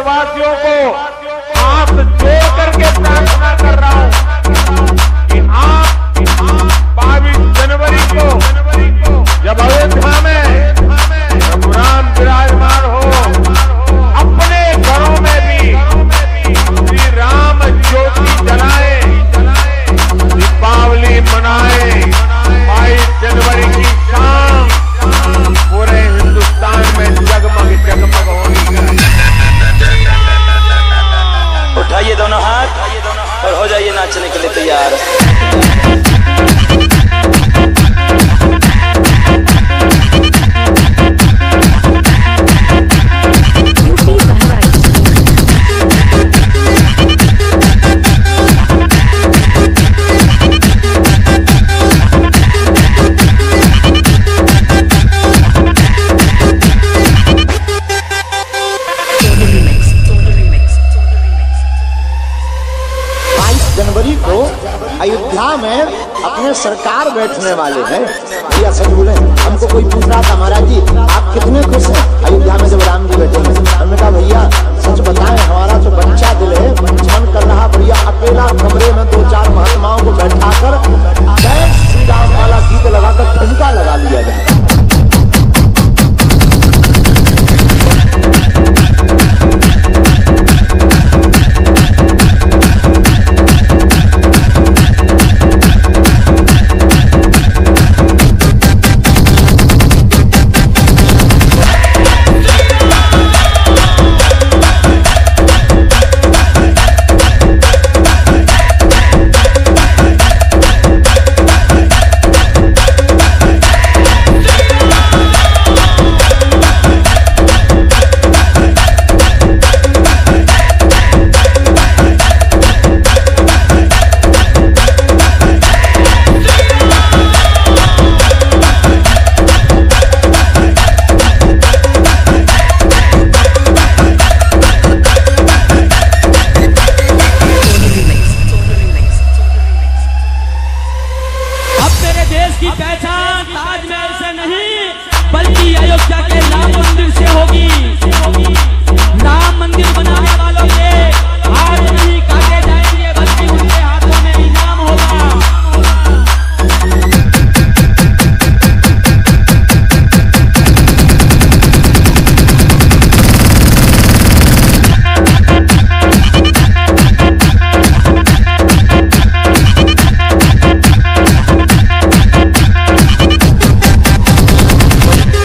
देशवासियों को हाथ जोड़ करके प्रार्थना कर रहा हूं कि आप 22 जनवरी को जब अयोध्या में प्रभु राम विराजमान हो, अपने घरों में भी श्री राम ज्योति जलाए, दीपावली मनाए। 22 जनवरी की शाम पूरे हिंदुस्तान में जगमग जगमग होगी। उठाइए दोनों हाथ और हो जाइए नाचने के लिए तैयार। जनवरी को अयोध्या में अपने सरकार बैठने वाले हैं। भैया सच बोले, हमको कोई पूछ रहा था महाराज जी आप कितने खुश हैं अयोध्या में जब राम जी बैठेंगे। हमने कहा भैया